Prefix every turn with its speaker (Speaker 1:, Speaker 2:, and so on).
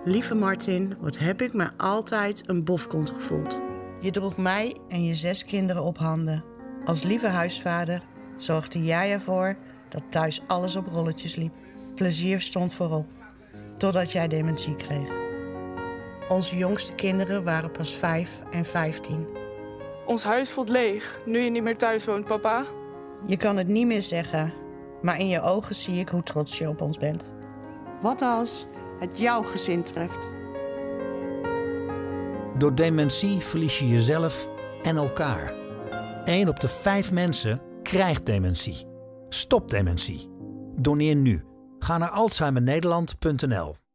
Speaker 1: Lieve Martin, wat heb ik me altijd een bofkont gevoeld. Je droeg mij en je 6 kinderen op handen. Als lieve huisvader zorgde jij ervoor dat thuis alles op rolletjes liep. Plezier stond voorop, totdat jij dementie kreeg. Onze jongste kinderen waren pas 5 en 15.
Speaker 2: Ons huis voelt leeg, nu je niet meer thuis woont, papa.
Speaker 1: Je kan het niet meer zeggen, maar in je ogen zie ik hoe trots je op ons bent. Wat als het jouw gezin treft?
Speaker 3: Door dementie verlies je jezelf en elkaar. 1 op de 5 mensen krijgt dementie. Stop dementie. Doneer nu. Ga naar alzheimernederland.nl.